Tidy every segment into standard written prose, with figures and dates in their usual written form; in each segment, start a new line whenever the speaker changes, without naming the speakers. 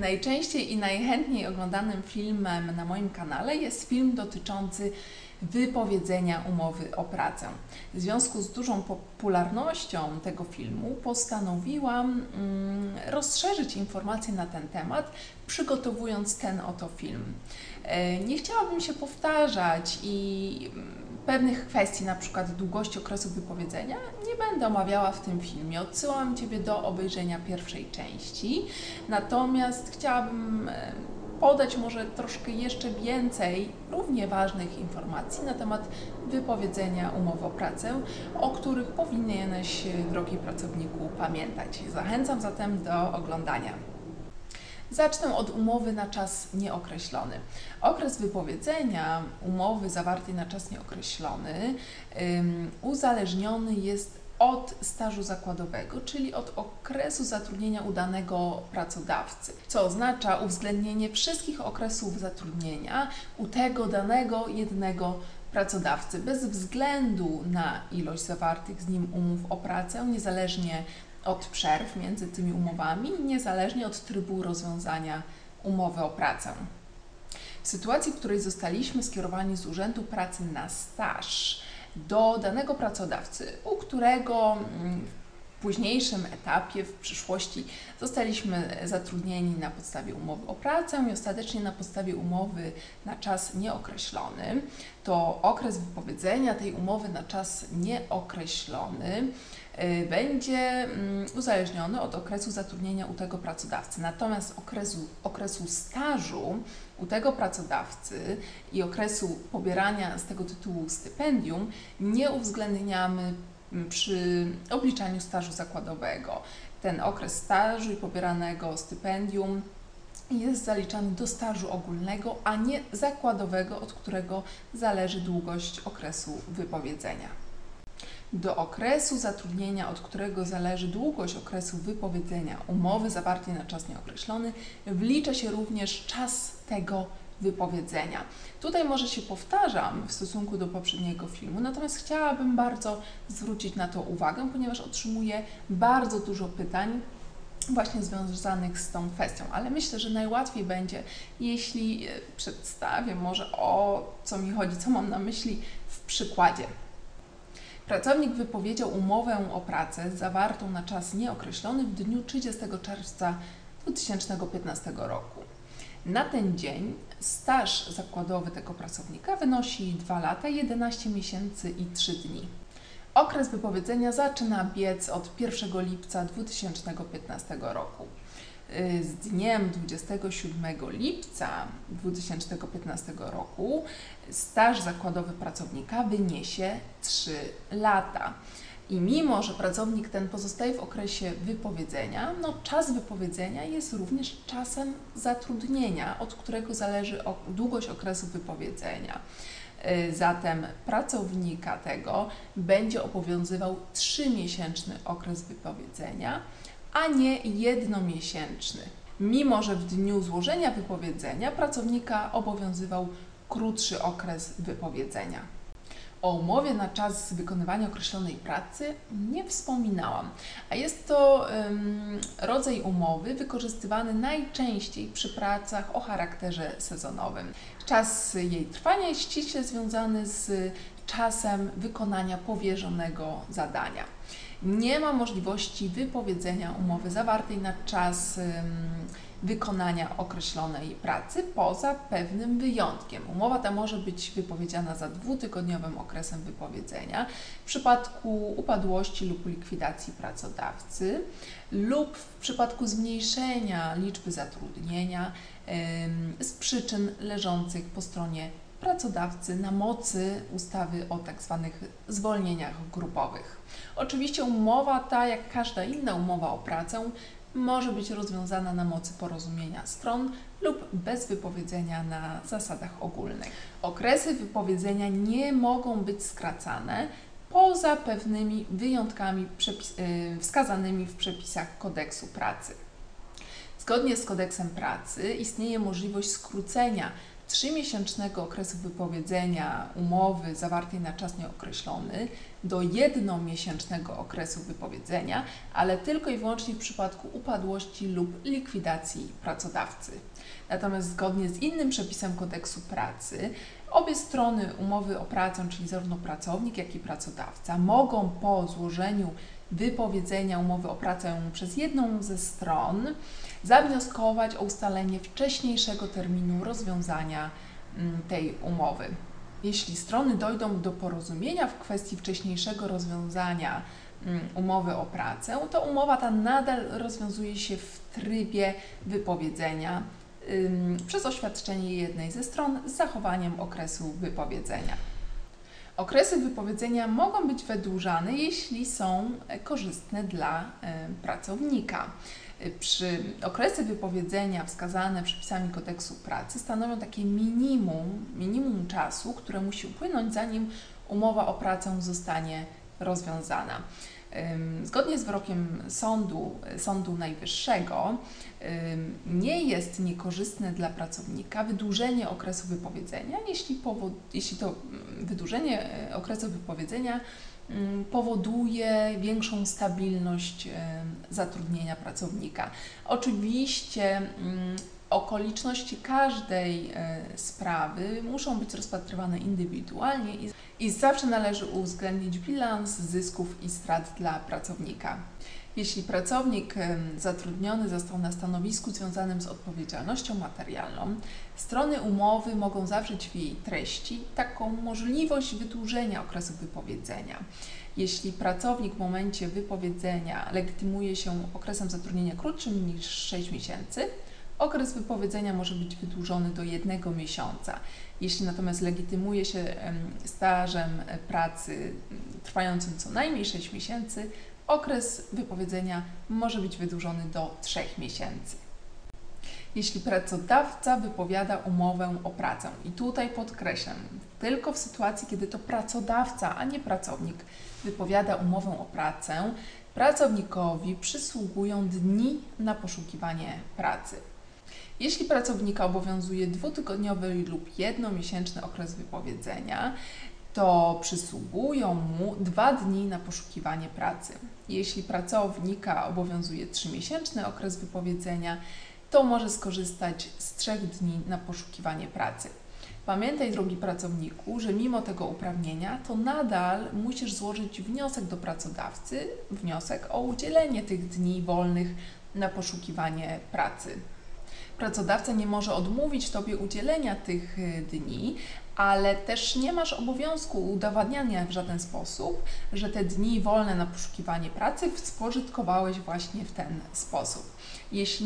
Najczęściej i najchętniej oglądanym filmem na moim kanale jest film dotyczący wypowiedzenia umowy o pracę. W związku z dużą popularnością tego filmu postanowiłam rozszerzyć informacje na ten temat, przygotowując ten oto film. Nie chciałabym się powtarzać i pewnych kwestii, na przykład długości okresu wypowiedzenia, nie będę omawiała w tym filmie. Odsyłam Ciebie do obejrzenia pierwszej części. Natomiast chciałabym podać może troszkę jeszcze więcej równie ważnych informacji na temat wypowiedzenia umowy o pracę, o których powinieneś, drogi pracowniku, pamiętać. Zachęcam zatem do oglądania. Zacznę od umowy na czas nieokreślony. Okres wypowiedzenia umowy zawartej na czas nieokreślony uzależniony jest od stażu zakładowego, czyli od okresu zatrudnienia u danego pracodawcy, co oznacza uwzględnienie wszystkich okresów zatrudnienia u tego danego jednego pracodawcy, bez względu na ilość zawartych z nim umów o pracę, niezależnie od przerw między tymi umowami, niezależnie od trybu rozwiązania umowy o pracę. W sytuacji, w której zostaliśmy skierowani z Urzędu Pracy na staż do danego pracodawcy, u którego w późniejszym etapie, w przyszłości zostaliśmy zatrudnieni na podstawie umowy o pracę i ostatecznie na podstawie umowy na czas nieokreślony, to okres wypowiedzenia tej umowy na czas nieokreślony będzie uzależniony od okresu zatrudnienia u tego pracodawcy. Natomiast okresu stażu u tego pracodawcy i okresu pobierania z tego tytułu stypendium nie uwzględniamy przy obliczaniu stażu zakładowego. Ten okres stażu i pobieranego stypendium jest zaliczany do stażu ogólnego, a nie zakładowego, od którego zależy długość okresu wypowiedzenia. Do okresu zatrudnienia, od którego zależy długość okresu wypowiedzenia umowy zawartej na czas nieokreślony, wlicza się również czas tego wypowiedzenia. Tutaj może się powtarzam w stosunku do poprzedniego filmu, natomiast chciałabym bardzo zwrócić na to uwagę, ponieważ otrzymuję bardzo dużo pytań właśnie związanych z tą kwestią, ale myślę, że najłatwiej będzie, jeśli przedstawię może, o co mi chodzi, co mam na myśli w przykładzie. Pracownik wypowiedział umowę o pracę zawartą na czas nieokreślony w dniu 30 czerwca 2015 roku. Na ten dzień staż zakładowy tego pracownika wynosi 2 lata, 11 miesięcy i 3 dni. Okres wypowiedzenia zaczyna biec od 1 lipca 2015 roku. Z dniem 27 lipca 2015 roku staż zakładowy pracownika wyniesie 3 lata. I mimo że pracownik ten pozostaje w okresie wypowiedzenia, czas wypowiedzenia jest również czasem zatrudnienia, od którego zależy długość okresu wypowiedzenia. Zatem pracownika tego będzie obowiązywał 3-miesięczny okres wypowiedzenia, a nie jednomiesięczny. Mimo że w dniu złożenia wypowiedzenia pracownika obowiązywał krótszy okres wypowiedzenia. O umowie na czas wykonywania określonej pracy nie wspominałam, a jest to rodzaj umowy wykorzystywany najczęściej przy pracach o charakterze sezonowym. Czas jej trwania jest ściśle związany z czasem wykonania powierzonego zadania. Nie ma możliwości wypowiedzenia umowy zawartej na czas wykonania określonej pracy poza pewnym wyjątkiem. Umowa ta może być wypowiedziana za 2-tygodniowym okresem wypowiedzenia w przypadku upadłości lub likwidacji pracodawcy lub w przypadku zmniejszenia liczby zatrudnienia z przyczyn leżących po stronie pracodawcy na mocy ustawy o tzw. zwolnieniach grupowych. Oczywiście umowa ta, jak każda inna umowa o pracę, może być rozwiązana na mocy porozumienia stron lub bez wypowiedzenia na zasadach ogólnych. Okresy wypowiedzenia nie mogą być skracane poza pewnymi wyjątkami wskazanymi w przepisach Kodeksu Pracy. Zgodnie z Kodeksem Pracy istnieje możliwość skrócenia 3-miesięcznego okresu wypowiedzenia umowy zawartej na czas nieokreślony do 1-miesięcznego okresu wypowiedzenia, ale tylko i wyłącznie w przypadku upadłości lub likwidacji pracodawcy. Natomiast zgodnie z innym przepisem Kodeksu pracy obie strony umowy o pracę, czyli zarówno pracownik, jak i pracodawca, mogą po złożeniu wypowiedzenia umowy o pracę przez jedną ze stron zawnioskować o ustalenie wcześniejszego terminu rozwiązania tej umowy. Jeśli strony dojdą do porozumienia w kwestii wcześniejszego rozwiązania umowy o pracę, to umowa ta nadal rozwiązuje się w trybie wypowiedzenia przez oświadczenie jednej ze stron z zachowaniem okresu wypowiedzenia. Okresy wypowiedzenia mogą być wydłużane, jeśli są korzystne dla pracownika. Okresy wypowiedzenia wskazane przepisami Kodeksu pracy stanowią takie minimum czasu, które musi upłynąć, zanim umowa o pracę zostanie rozwiązana. Zgodnie z wyrokiem Sądu Najwyższego nie jest niekorzystne dla pracownika wydłużenie okresu wypowiedzenia, jeśli to wydłużenie okresu wypowiedzenia powoduje większą stabilność zatrudnienia pracownika. Oczywiście okoliczności każdej sprawy muszą być rozpatrywane indywidualnie i zawsze należy uwzględnić bilans zysków i strat dla pracownika. Jeśli pracownik zatrudniony został na stanowisku związanym z odpowiedzialnością materialną, strony umowy mogą zawrzeć w jej treści taką możliwość wydłużenia okresu wypowiedzenia. Jeśli pracownik w momencie wypowiedzenia legitymuje się okresem zatrudnienia krótszym niż 6 miesięcy, okres wypowiedzenia może być wydłużony do 1 miesiąca. Jeśli natomiast legitymuje się stażem pracy trwającym co najmniej 6 miesięcy, okres wypowiedzenia może być wydłużony do 3 miesięcy. Jeśli pracodawca wypowiada umowę o pracę, i tutaj podkreślam, tylko w sytuacji, kiedy to pracodawca, a nie pracownik wypowiada umowę o pracę, pracownikowi przysługują dni na poszukiwanie pracy. Jeśli pracownika obowiązuje 2-tygodniowy lub 1-miesięczny okres wypowiedzenia, to przysługują mu 2 dni na poszukiwanie pracy. Jeśli pracownika obowiązuje 3-miesięczny okres wypowiedzenia, to może skorzystać z 3 dni na poszukiwanie pracy. Pamiętaj, drogi pracowniku, że mimo tego uprawnienia, to nadal musisz złożyć wniosek do pracodawcy, wniosek o udzielenie tych dni wolnych na poszukiwanie pracy. Pracodawca nie może odmówić Tobie udzielenia tych dni, ale też nie masz obowiązku udowadniania w żaden sposób, że te dni wolne na poszukiwanie pracy spożytkowałeś właśnie w ten sposób. Jeśli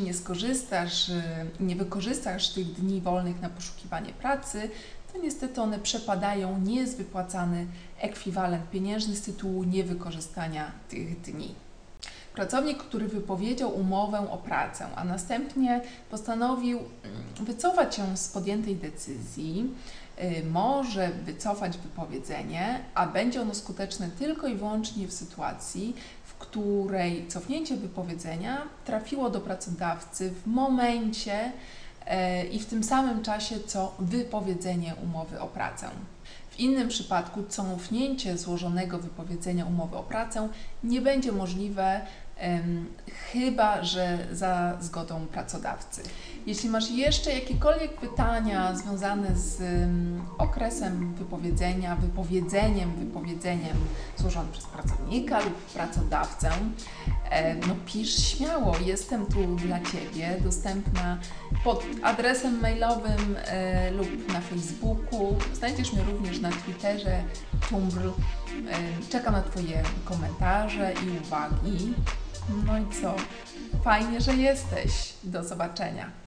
nie wykorzystasz tych dni wolnych na poszukiwanie pracy, to niestety one przepadają, nie jest wypłacany ekwiwalent pieniężny z tytułu niewykorzystania tych dni. Pracownik, który wypowiedział umowę o pracę, a następnie postanowił wycofać się z podjętej decyzji, może wycofać wypowiedzenie, a będzie ono skuteczne tylko i wyłącznie w sytuacji, w której cofnięcie wypowiedzenia trafiło do pracodawcy w momencie i w tym samym czasie, co wypowiedzenie umowy o pracę. W innym przypadku cofnięcie złożonego wypowiedzenia umowy o pracę nie będzie możliwe, chyba że za zgodą pracodawcy. Jeśli masz jeszcze jakiekolwiek pytania związane z okresem wypowiedzenia, wypowiedzeniem złożonym przez pracownika lub pracodawcę, pisz śmiało, jestem tu dla Ciebie, dostępna pod adresem mailowym lub na Facebooku. Znajdziesz mnie również na Twitterze, Tumblr. Czekam na Twoje komentarze i uwagi. No i co? Fajnie, że jesteś. Do zobaczenia.